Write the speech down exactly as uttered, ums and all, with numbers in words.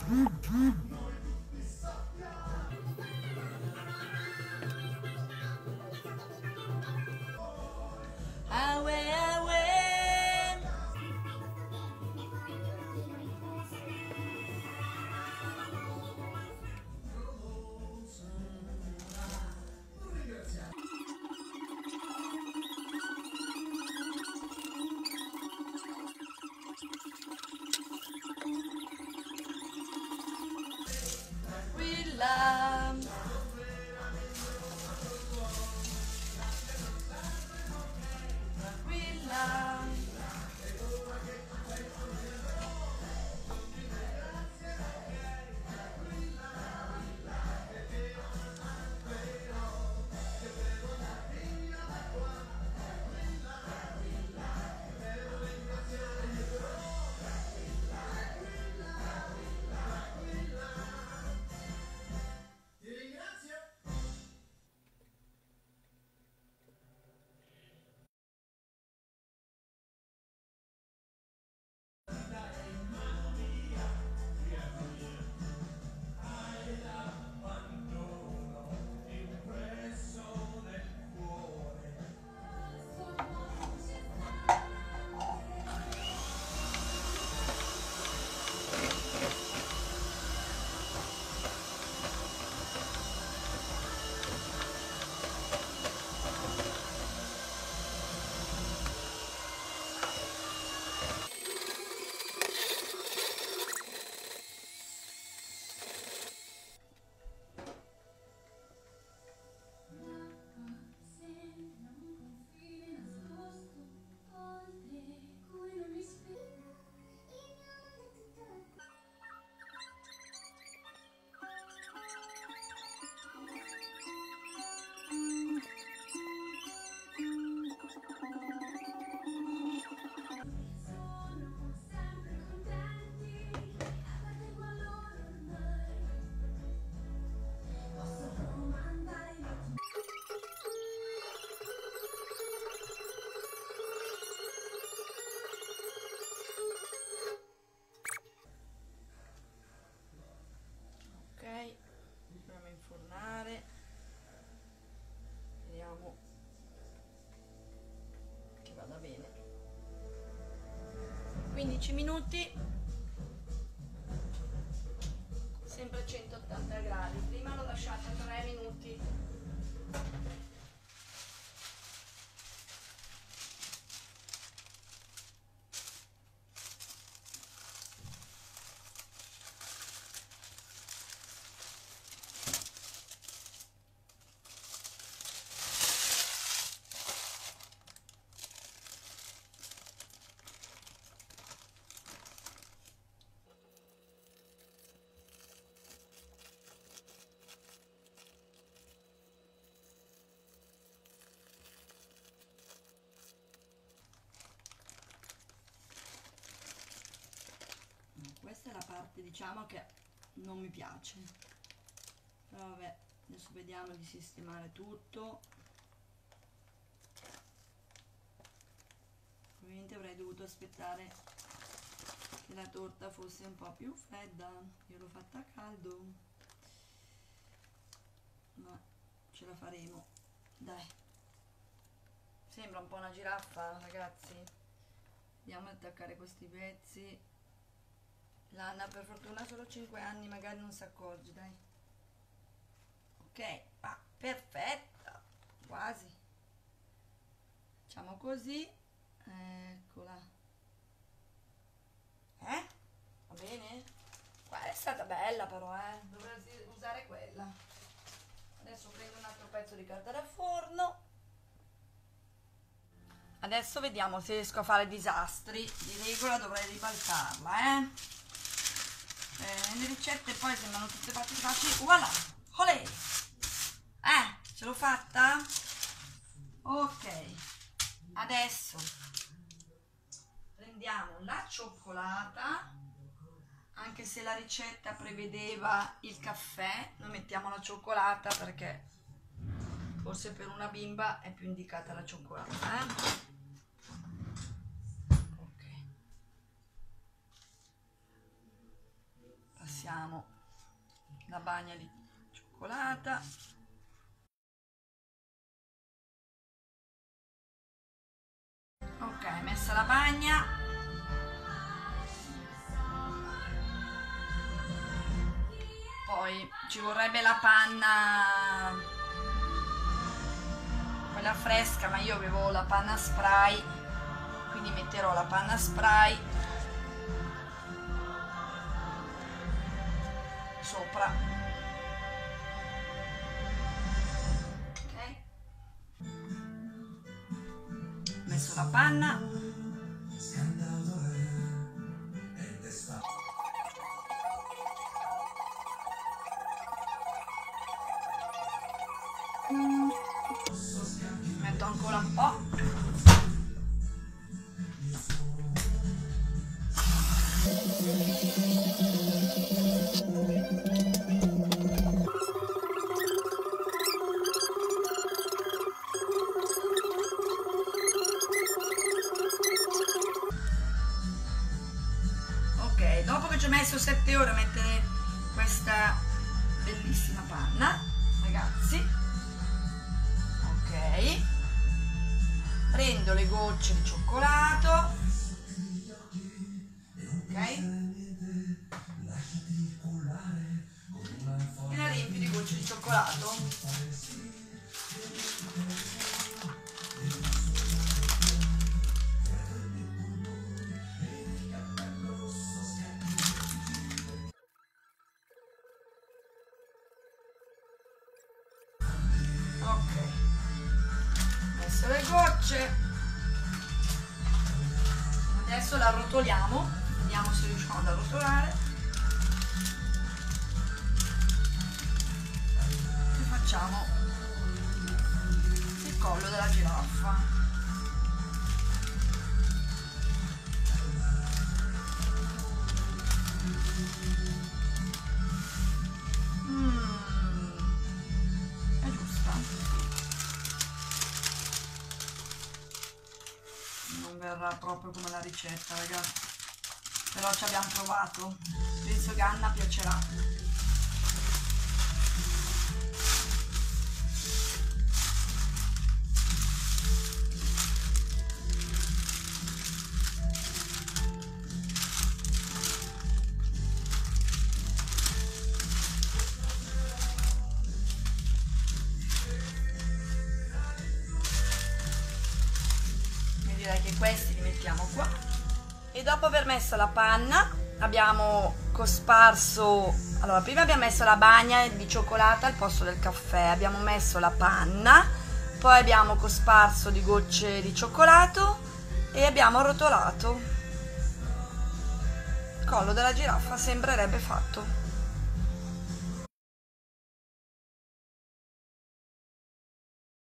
Awe, awe. Tranquilla. Tranquilla. Andiamo a infornare, vediamo che vada bene. quindici minuti, sempre a centottanta gradi. Prima l'ho lasciata tre minuti. Questa è la parte, diciamo, che non mi piace, però vabbè, adesso vediamo di sistemare tutto. Ovviamente avrei dovuto aspettare che la torta fosse un po' più fredda, io l'ho fatta a caldo, ma ce la faremo, dai. Sembra un po' una giraffa, ragazzi. Andiamo ad attaccare questi pezzi. L'Anna per fortuna ha solo cinque anni, magari non si accorge, dai. Ok, ah, perfetta, quasi. Facciamo così, eccola. Eh? Va bene? Quella è stata bella però, eh. Dovresti usare quella. Adesso prendo un altro pezzo di carta da forno. Adesso vediamo se riesco a fare disastri. Di regola dovrei ribaltarla, eh. Eh, le ricette poi sembrano tutte fatte facili. Voilà, olè! Eh, ce l'ho fatta? Ok, adesso prendiamo la cioccolata, anche se la ricetta prevedeva il caffè, noi mettiamo la cioccolata perché forse per una bimba è più indicata la cioccolata, eh? Ok, passiamo mettiamo la bagna di cioccolata. Ok, messa la bagna. Poi ci vorrebbe la panna, quella fresca, ma io avevo la panna spray, quindi metterò la panna spray sopra. Ok, ho messo la panna. Metto ancora un po'. Ok, dopo che ci ho messo sette ore a mettere questa bellissima panna, ragazzi, ok, prendo le gocce di cioccolato, ok, e la riempio di gocce di cioccolato. Ok, messo le gocce, adesso la arrotoliamo, vediamo se riusciamo ad arrotolare e facciamo il collo della giraffa. Verrà proprio come la ricetta, ragazzi, però ci abbiamo provato, penso che a Anna piacerà. Direi che questi li mettiamo qua, e dopo aver messo la panna abbiamo cosparso, allora prima abbiamo messo la bagna di cioccolata al posto del caffè, abbiamo messo la panna, poi abbiamo cosparso di gocce di cioccolato e abbiamo arrotolato. Il collo della giraffa sembrerebbe fatto.